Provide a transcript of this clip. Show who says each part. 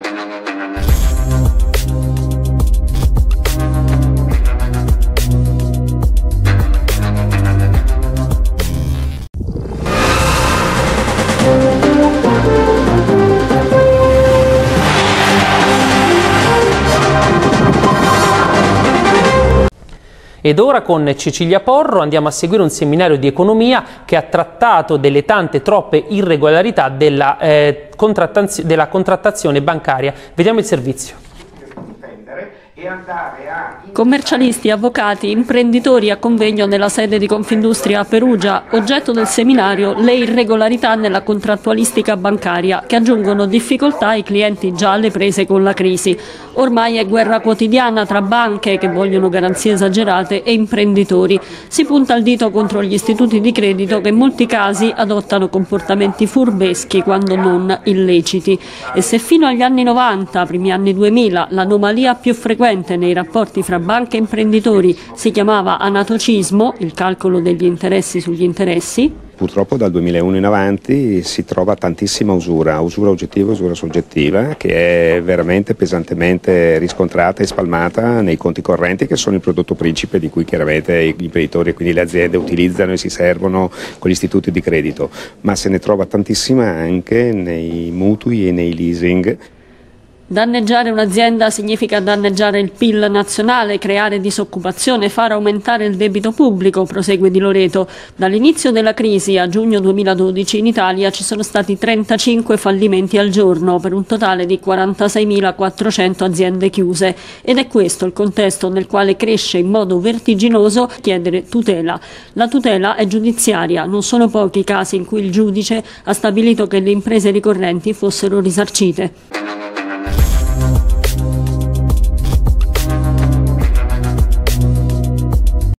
Speaker 1: Ed ora con Cecilia Porro andiamo a seguire un seminario di economia che ha trattato delle tante troppe irregolarità della contrattazione bancaria. Vediamo il servizio.
Speaker 2: Commercialisti, avvocati, imprenditori a convegno nella sede di Confindustria a Perugia, oggetto del seminario le irregolarità nella contrattualistica bancaria che aggiungono difficoltà ai clienti già alle prese con la crisi. Ormai è guerra quotidiana tra banche che vogliono garanzie esagerate e imprenditori. Si punta il dito contro gli istituti di credito che in molti casi adottano comportamenti furbeschi quando non illeciti. E se fino agli anni 90, primi anni 2000, l'anomalia più frequente nei rapporti fra banche e imprenditori si chiamava anatocismo, il calcolo degli interessi sugli interessi,
Speaker 3: purtroppo dal 2001 in avanti si trova tantissima usura oggettiva e usura soggettiva, che è veramente pesantemente riscontrata e spalmata nei conti correnti, che sono il prodotto principe di cui chiaramente gli imprenditori e quindi le aziende utilizzano e si servono con gli istituti di credito, ma se ne trova tantissima anche nei mutui e nei leasing.
Speaker 2: Danneggiare un'azienda significa danneggiare il PIL nazionale, creare disoccupazione, far aumentare il debito pubblico, prosegue Di Loreto. Dall'inizio della crisi a giugno 2012 in Italia ci sono stati 35 fallimenti al giorno, per un totale di 46.400 aziende chiuse. Ed è questo il contesto nel quale cresce in modo vertiginoso chiedere tutela. La tutela è giudiziaria, non sono pochi i casi in cui il giudice ha stabilito che le imprese ricorrenti fossero risarcite.